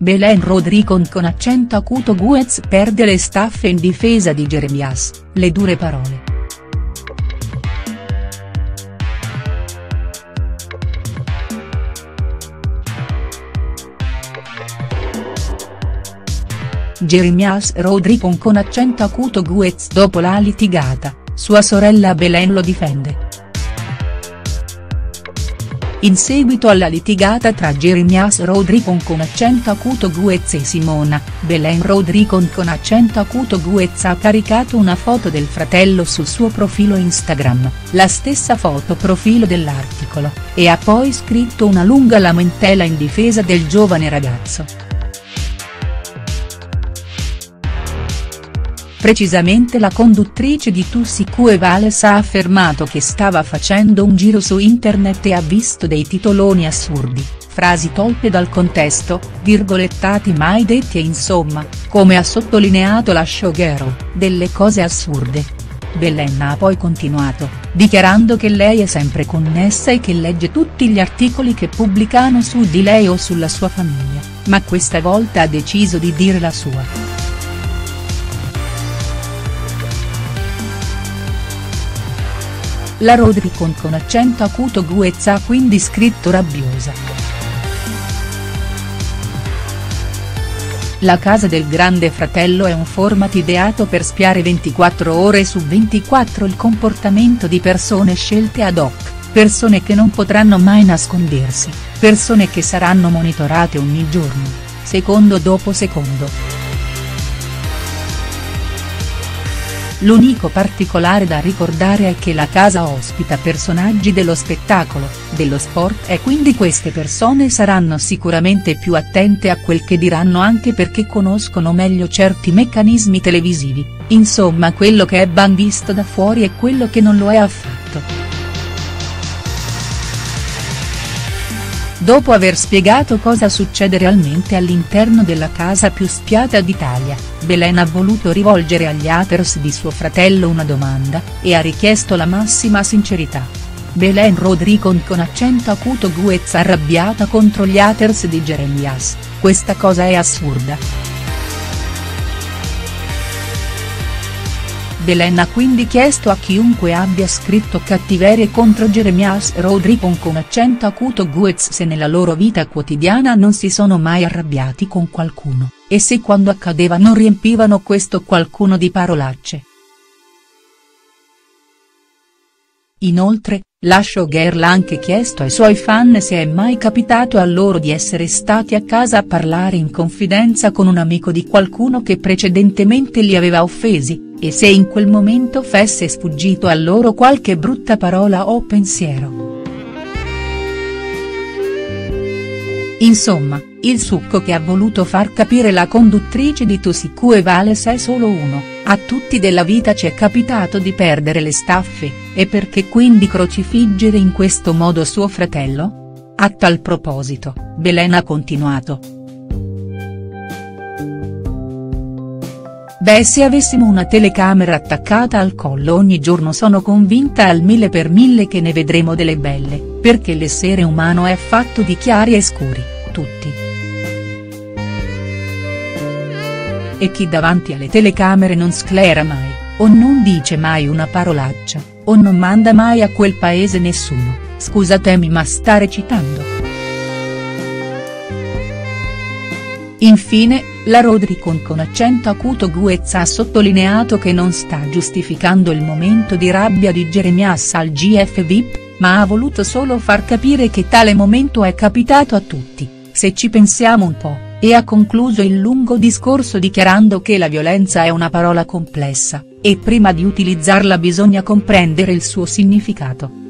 Belen Rodricon con accento acuto. Goetz perde le staffe in difesa di Jeremias, le dure parole. Jeremias Rodricon con accento acuto. Goetz dopo la litigata, sua sorella Belen lo difende. In seguito alla litigata tra Jeremias Rodricon con accento acuto Goetz e Simona, Belen Rodricon con accento acuto. Goetz ha caricato una foto del fratello sul suo profilo Instagram, la stessa foto profilo dell'articolo, e ha poi scritto una lunga lamentela in difesa del giovane ragazzo. Precisamente la conduttrice di Tu si cue Vales ha affermato che stava facendo un giro su internet e ha visto dei titoloni assurdi, frasi tolte dal contesto, virgolettati mai detti e insomma, come ha sottolineato la showgirl, delle cose assurde. Belen ha poi continuato, dichiarando che lei è sempre connessa e che legge tutti gli articoli che pubblicano su di lei o sulla sua famiglia, ma questa volta ha deciso di dire la sua. La Rodricon con accento acuto. Goetz ha quindi scritto rabbiosa. La casa del Grande Fratello è un format ideato per spiare 24 ore su 24 il comportamento di persone scelte ad hoc, persone che non potranno mai nascondersi, persone che saranno monitorate ogni giorno, secondo dopo secondo. L'unico particolare da ricordare è che la casa ospita personaggi dello spettacolo, dello sport e quindi queste persone saranno sicuramente più attente a quel che diranno anche perché conoscono meglio certi meccanismi televisivi, insomma quello che è ben visto da fuori e quello che non lo è affatto. Dopo aver spiegato cosa succede realmente all'interno della casa più spiata d'Italia, Belen ha voluto rivolgere agli haters di suo fratello una domanda, e ha richiesto la massima sincerità. Belen Rodricon con accento acuto. Goetz arrabbiata contro gli haters di Jeremias, questa cosa è assurda. Belen ha quindi chiesto a chiunque abbia scritto cattiverie contro Jeremias Rodricon con accento acuto Goetz se nella loro vita quotidiana non si sono mai arrabbiati con qualcuno, e se quando accadeva non riempivano questo qualcuno di parolacce. Inoltre, la showgirl ha anche chiesto ai suoi fan se è mai capitato a loro di essere stati a casa a parlare in confidenza con un amico di qualcuno che precedentemente li aveva offesi, e se in quel momento fosse sfuggito a loro qualche brutta parola o pensiero. Insomma, il succo che ha voluto far capire la conduttrice di Tu si cue Vales è solo uno: a tutti della vita ci è capitato di perdere le staffe, e perché quindi crocifiggere in questo modo suo fratello? A tal proposito, Belen ha continuato. Beh, se avessimo una telecamera attaccata al collo ogni giorno sono convinta al 1000% che ne vedremo delle belle, perché l'essere umano è fatto di chiari e scuri, tutti. E chi davanti alle telecamere non sclera mai, o non dice mai una parolaccia, o non manda mai a quel paese nessuno, scusatemi ma sta recitando. Infine, la Rodricon con accento acuto Goetz ha sottolineato che non sta giustificando il momento di rabbia di Jeremias al GF VIP, ma ha voluto solo far capire che tale momento è capitato a tutti, se ci pensiamo un po', e ha concluso il lungo discorso dichiarando che la violenza è una parola complessa, e prima di utilizzarla bisogna comprendere il suo significato.